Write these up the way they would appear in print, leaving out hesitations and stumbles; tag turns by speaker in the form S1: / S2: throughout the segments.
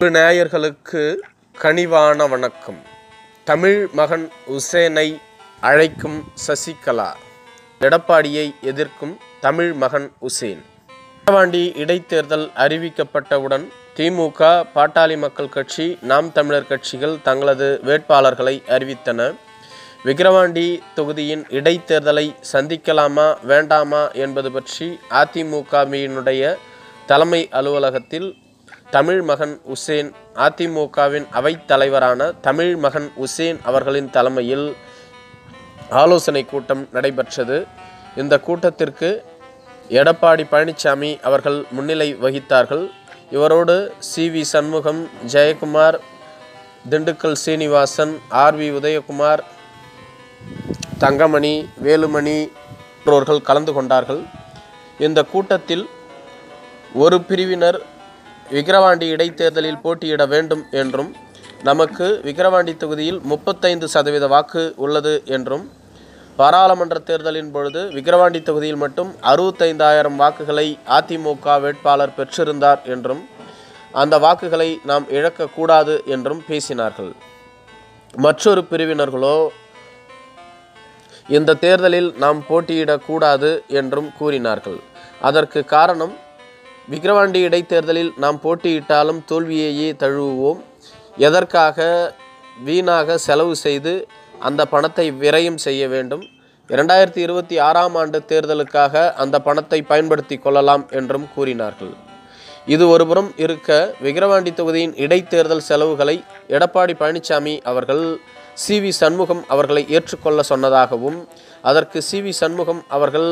S1: நேயர்களுக்கு கனிவான வணக்கம். தமிழ் மகன் உசேனை அழைக்கும் சசிகலா, எடப்பாடியை எதிர்க்கும் தமிழ் மகன் உசேன். விக்கிரவாண்டி இடைத்தேர்தல் அறிவிக்கப்பட்டவுடன் திமுக, பாட்டாளி மக்கள் கட்சி, நாம் தமிழர் கட்சிகள் தங்களது வேட்பாளர்களை அறிவித்தன. விக்கிரவாண்டி தொகுதியின் இடைத்தேர்தலை சந்திக்கலாமா வேண்டாமா என்பது பற்றி அதிமுகவினுடைய தலைமை அலுவலகத்தில் தமிழ் மகன் உசேன், அதிமுகவின் அவைத் தலைவரான தமிழ் மகன் உசேன் அவர்களின் தலைமையில் ஆலோசனை கூட்டம் நடைபெற்றது. இந்த கூட்டத்திற்கு எடப்பாடி பழனிசாமி அவர்கள் முன்னிலை வகித்தார்கள். இவரோடு சி.வி. சண்முகம், ஜெயக்குமார், திண்டுக்கல் சீனிவாசன், ஆர்.வி. உதயகுமார், தங்கமணி, வேலுமணி போன்றோர்கள் கலந்து கொண்டார்கள். இந்த கூட்டத்தில் ஒரு பிரிவினர் விக்கிரவாண்டி இடைத்தேர்தலில் போட்டியிட வேண்டும் என்றும், நமக்கு விக்கிரவாண்டி தொகுதியில் 35% வாக்கு உள்ளது என்றும், பாராளுமன்ற தேர்தலின் பொழுது விக்கிரவாண்டி தொகுதியில் மட்டும் 65,000 வாக்குகளை அதிமுக வேட்பாளர் பெற்றிருந்தார் என்றும், அந்த வாக்குகளை நாம் இழக்கக்கூடாது என்றும் பேசினார்கள். மற்றொரு பிரிவினர்களோ இந்த தேர்தலில் நாம் போட்டியிடக்கூடாது என்றும் கூறினார்கள். அதற்கு காரணம், விக்கிரவாண்டி இடைத்தேர்தலில் நாம் போட்டியிட்டாலும் தோல்வியையே தழுவுவோம். எதற்காக வீணாக செலவு செய்து அந்த பணத்தை விரயம் செய்ய வேண்டும்? 2026ஆம் ஆண்டு தேர்தலுக்காக அந்த பணத்தை பயன்படுத்தி கொள்ளலாம் என்றும் கூறினார்கள். இது ஒருபுறம் இருக்க, விக்கிரவாண்டி தொகுதியின் இடைத்தேர்தல் செலவுகளை எடப்பாடி பழனிசாமி அவர்கள் சி.வி. சண்முகம் அவர்களை ஏற்றுக்கொள்ள சொன்னதாகவும், அதற்கு சி.வி. சண்முகம் அவர்கள்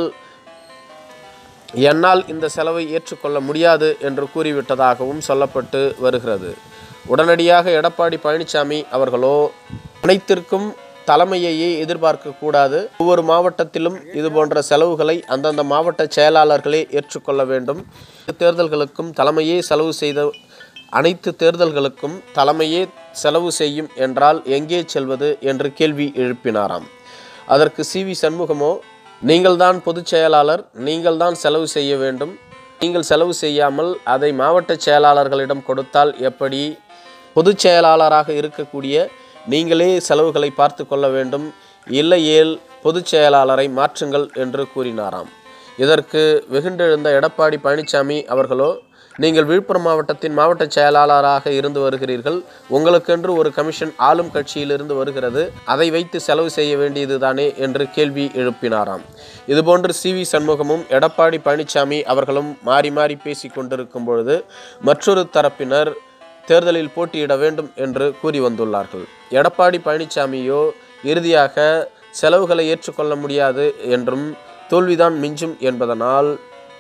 S1: என்னால் இந்த செலவை ஏற்றுக்கொள்ள முடியாது என்று கூறிவிட்டதாகவும் சொல்லப்பட்டு வருகிறது. உடனடியாக எடப்பாடி பழனிசாமி அவர்களோ அனைத்திற்கும் தலைமையையே எதிர்பார்க்கக்கூடாது, ஒவ்வொரு மாவட்டத்திலும் இதுபோன்ற செலவுகளை அந்தந்த மாவட்ட செயலாளர்களே ஏற்றுக்கொள்ள வேண்டும். தேர்தல்களுக்கும் தலைமையே செலவு செய்த அனைத்து தேர்தல்களுக்கும் தலைமையே செலவு செய்யும் என்றால் எங்கே செல்வது என்று கேள்வி எழுப்பினாராம். அதற்கு சி.வி. சண்முகமோ, நீங்கள்தான் பொதுச் செயலாளர், நீங்கள்தான் செலவு செய்ய வேண்டும். நீங்கள் செலவு செய்யாமல் அதை மாவட்ட செயலாளர்களிடம் கொடுத்தால் எப்படி? பொதுச் செயலாளராக இருக்கக்கூடிய நீங்களே செலவுகளை பார்த்து கொள்ள வேண்டும், இல்லையேல் பொதுச் செயலாளரை மாற்றுங்கள் என்று கூறினாராம். இதற்கு வெகுண்டெழுந்த எடப்பாடி பழனிசாமி அவர்களோ, நீங்கள் விழுப்புரம் மாவட்டத்தின் மாவட்ட செயலாளராக இருந்து வருகிறீர்கள், உங்களுக்கென்று ஒரு கமிஷன் ஆளும் கட்சியிலிருந்து வருகிறது, அதை வைத்து செலவு செய்ய வேண்டியது தானே என்று கேள்வி எழுப்பினாராம். இதுபோன்று சி.வி. சண்முகமும் எடப்பாடி பழனிசாமி அவர்களும் மாறி மாறி பேசி கொண்டிருக்கும் பொழுது மற்றொரு தரப்பினர் தேர்தலில் போட்டியிட வேண்டும் என்று கூறி வந்துள்ளார்கள். எடப்பாடி பழனிசாமியோ இறுதியாக செலவுகளை ஏற்றுக்கொள்ள முடியாது என்றும், தோல்விதான் மிஞ்சும் என்பதனால்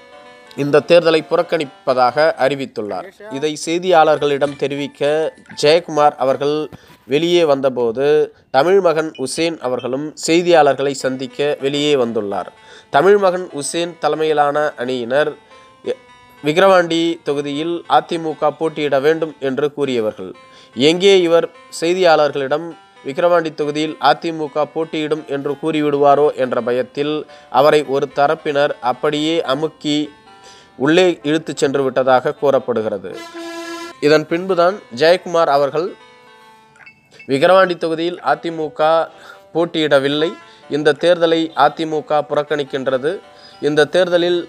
S1: இந்த தேர்தலை புறக்கணிப்பதாக அறிவித்துள்ளார். இதை செய்தியாளர்களிடம் தெரிவிக்க ஜெயக்குமார் அவர்கள் வெளியே வந்தபோது தமிழ் மகன் உசேன் அவர்களும் செய்தியாளர்களை சந்திக்க வெளியே வந்துள்ளார். தமிழ் மகன் உசேன் தலைமையிலான அணியினர் விக்கிரவாண்டி தொகுதியில் அதிமுக போட்டியிட வேண்டும் என்று கூறியவர்கள். எங்கே இவர் செய்தியாளர்களிடம் விக்கிரவாண்டி தொகுதியில் அதிமுக போட்டியிடும் என்று கூறிவிடுவாரோ என்ற பயத்தில் அவரை ஒரு தரப்பினர் அப்படியே அமுக்கி உள்ளே இழுத்து சென்று விட்டதாக கூறப்படுகிறது. இதன் பின்புதான் ஜெயக்குமார் அவர்கள் விக்கிரவாண்டி தொகுதியில் அதிமுக போட்டியிடவில்லை, இந்த தேர்தலை அதிமுக புறக்கணிக்கின்றது, இந்த தேர்தலில்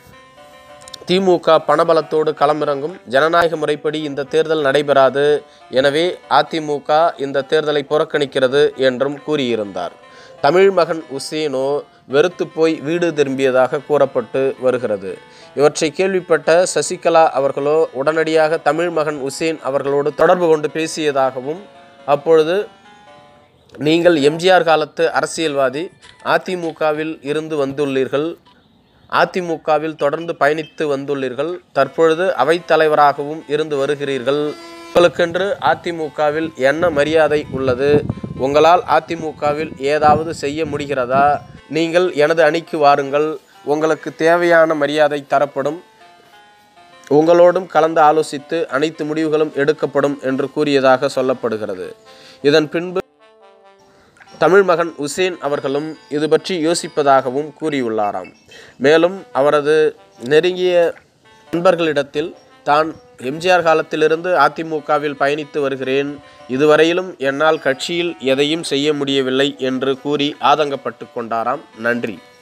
S1: திமுக பணபலத்தோடு களமிறங்கும், ஜனநாயக முறைப்படி இந்த தேர்தல் நடைபெறாது, எனவே அதிமுக இந்த தேர்தலை புறக்கணிக்கிறது என்றும் கூறியிருந்தார். தமிழ் மகன் உசேனோ வெறுத்து போய் வீடு திரும்பியதாக கூறப்பட்டு வருகிறது. இவற்றை கேள்விப்பட்ட சசிகலா அவர்களோ உடனடியாக தமிழ் மகன் உசேன் அவர்களோடு தொடர்பு கொண்டு பேசியதாகவும், அப்பொழுது நீங்கள் எம்ஜிஆர் காலத்து அரசியல்வாதி, அதிமுகவில் இருந்து வந்துள்ளீர்கள், அதிமுகவில் தொடர்ந்து பயணித்து வந்துள்ளீர்கள், தற்பொழுது அவைத்தலைவராகவும் இருந்து வருகிறீர்கள், உங்களுக்கென்று அதிமுகவில் என்ன மரியாதை உள்ளது? உங்களால் அதிமுகவில் ஏதாவது செய்ய முடிகிறதா? நீங்கள் எனது அணிக்கு வாருங்கள், உங்களுக்கு தேவையான மரியாதை தரப்படும், உங்களோடும் கலந்து ஆலோசித்து அனைத்து முடிவுகளும் எடுக்கப்படும் என்று கூறியதாக சொல்லப்படுகிறது. இதன் பின்பு தமிழ் மகன் உசேன் அவர்களும் இது பற்றி யோசிப்பதாகவும் கூறியுள்ளாராம். மேலும் அவரது நெருங்கிய நண்பர்களிடத்தில் தான் எம்ஜிஆர் காலத்திலிருந்து அதிமுகவில் பயணித்து வருகிறேன், இதுவரையிலும் என்னால் கட்சியில் எதையும் செய்ய முடியவில்லை என்று கூறி ஆதங்கப்பட்டு கொண்டாராம். நன்றி.